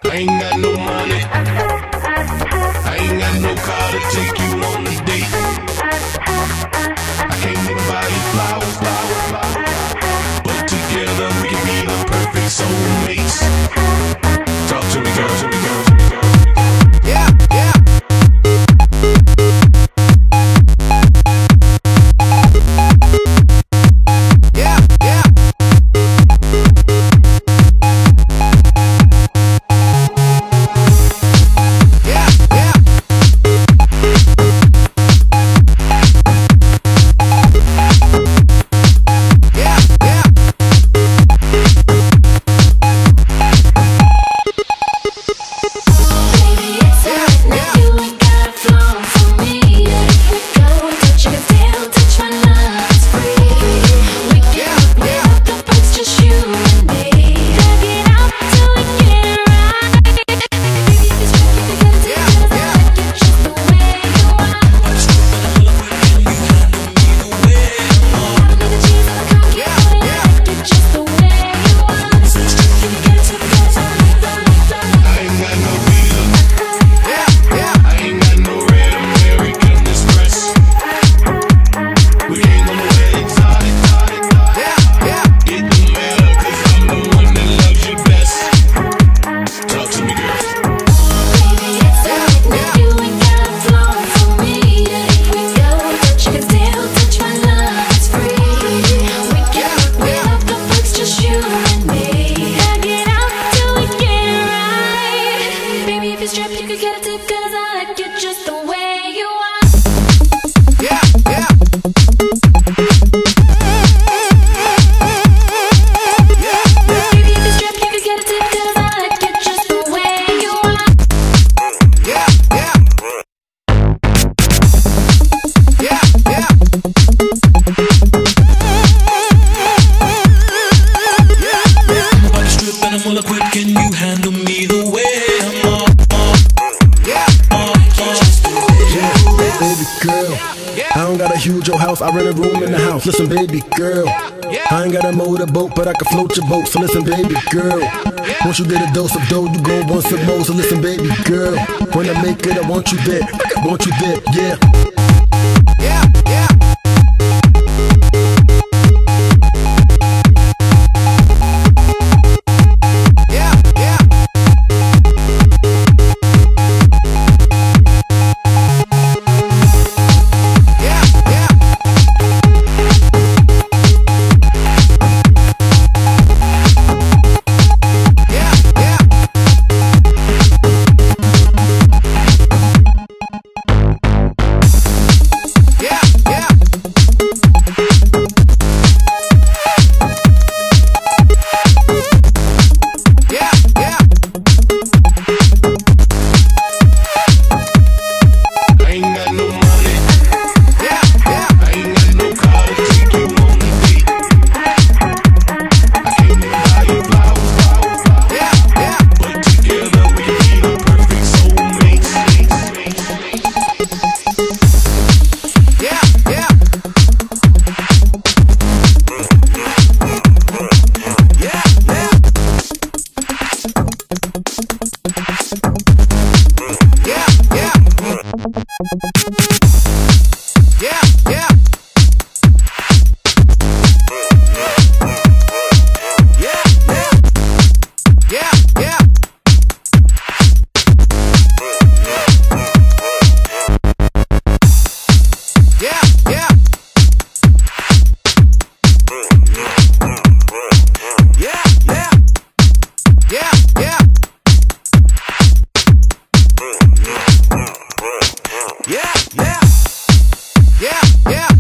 I ain't got no money, I ain't got no car to take you on a date. I can't even buy you flowers, but together we can be the perfect soulmates. Talk to me, girl, to me, girl, to me, girl. Yeah, yeah. I rent a room in the house. Listen, baby girl, I ain't got a motorboat, but I can float your boat. So listen, baby girl, once you get a dose of dough, you gon' want some more. So listen, baby girl, when I make it, I want you there. I want you there, yeah. Yeah, yeah. Yeah.